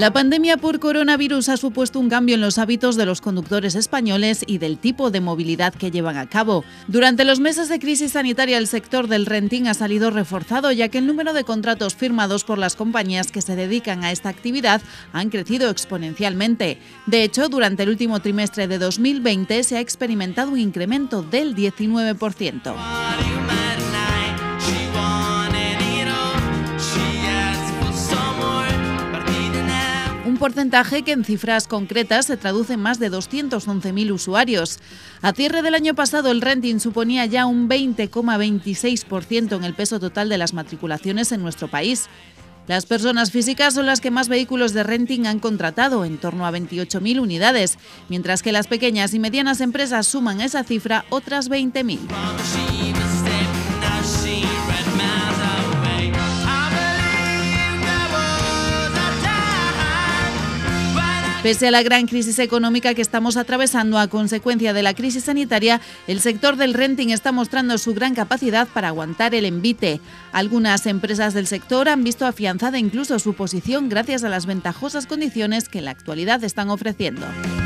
La pandemia por coronavirus ha supuesto un cambio en los hábitos de los conductores españoles y del tipo de movilidad que llevan a cabo. Durante los meses de crisis sanitaria, el sector del renting ha salido reforzado, ya que el número de contratos firmados por las compañías que se dedican a esta actividad han crecido exponencialmente. De hecho, durante el último trimestre de 2020 se ha experimentado un incremento del 19%. Un porcentaje que en cifras concretas se traduce en más de 211.000 usuarios. A cierre del año pasado, el renting suponía ya un 20,26% en el peso total de las matriculaciones en nuestro país. Las personas físicas son las que más vehículos de renting han contratado, en torno a 28.000 unidades, mientras que las pequeñas y medianas empresas suman a esa cifra otras 20.000. Pese a la gran crisis económica que estamos atravesando a consecuencia de la crisis sanitaria, el sector del renting está mostrando su gran capacidad para aguantar el envite. Algunas empresas del sector han visto afianzada incluso su posición gracias a las ventajosas condiciones que en la actualidad están ofreciendo.